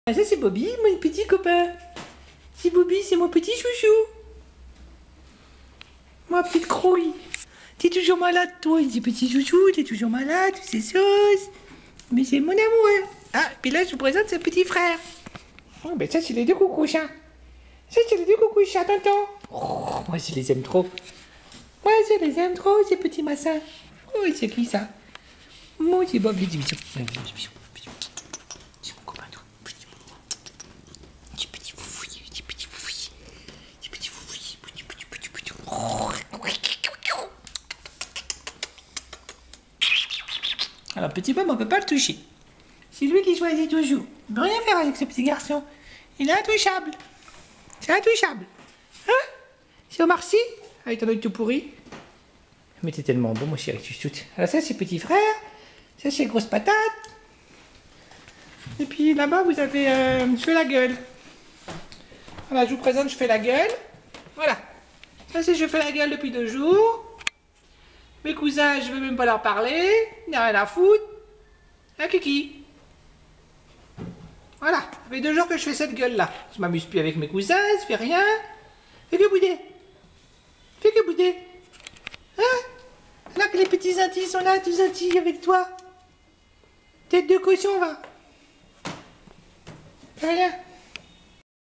Ah, ça c'est Bobby, mon petit copain. C'est Bobby, c'est mon petit chouchou. Ma petite crouille. T'es toujours malade, toi, petit chouchou, t'es toujours malade, toutes ces choses. Mais c'est mon amoureux. Ah, puis là, je vous présente ce petit frère. Oh, ben ça, c'est les deux coucouchins. Ça, c'est les deux coucouchins, tonton. Oh, moi, je les aime trop. Moi, je les aime trop, ces petits massins. Oh, c'est qui ça? Moi, c'est Bobby. Dis bisous. C'est mon copain, toi. Petit foufouille. Petit foufouille. Petit foufouille. Petit. Alors, petit Bob, on peut pas le toucher. C'est lui qui choisit toujours. Il ne peut rien faire avec ce petit garçon. Il est intouchable. C'est intouchable. Hein? C'est Omar Sy avec ton œil tout pourri. Mais t'es tellement bon, mon chéri, tu shootes. Alors ça, c'est petit frère. Ça, c'est grosse patate. Et puis là-bas, vous avez je fais la gueule. Voilà, je vous présente, je fais la gueule. Voilà. Ça, c'est je fais la gueule depuis 2 jours. Mes cousins, je ne veux même pas leur parler. Il n'y a rien à foutre. Hein, Kiki? Voilà, ça fait 2 jours que je fais cette gueule-là. Je m'amuse plus avec mes cousins, je fais rien. Fais que bouder. Fais que bouder. Hein? Là que les petits intis sont là, tous intis avec toi. Tête de cochon, va. Fais rien.